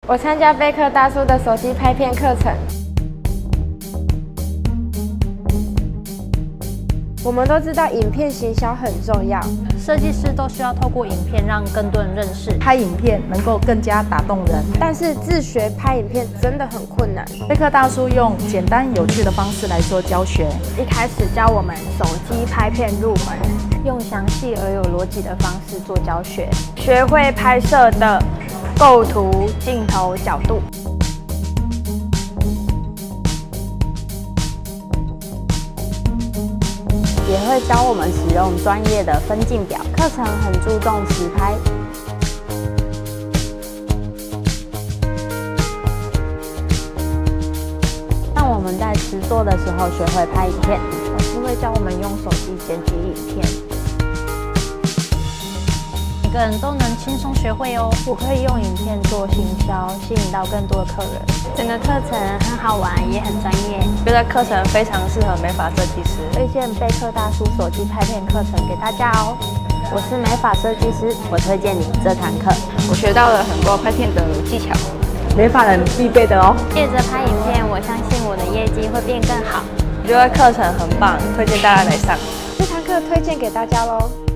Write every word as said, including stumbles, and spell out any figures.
我参加贝克大叔的手机拍片课程。我们都知道影片行销很重要， 设计师都需要透过影片让更多人认识， 拍影片能够更加打动人。 但是自学拍影片真的很困难。 贝克大叔用简单有趣的方式来做教学， 一开始教我们手机拍片入门， 用详细而有逻辑的方式做教学， 学会拍摄的构图、镜头、角度。 也会教我们使用专业的分镜表。课程很注重实拍，让我们在实作的时候学会拍影片。 老师会教我们用手机剪辑影片，每个人都能轻松学会哦。我可以用影片做行销，吸引到更多的客人。 整个课程很好玩，也很专业。 觉得课程非常适合美发设计师， 推荐贝克大叔手机拍片课程给大家哦。 我是美发设计师，我推荐你这堂课。 我学到了很多拍片的技巧， 美发人必备的哦。 借着拍影片，我相信我的业绩会变更好。 我觉得课程很棒，推荐大家来上。 这堂课推荐给大家喽。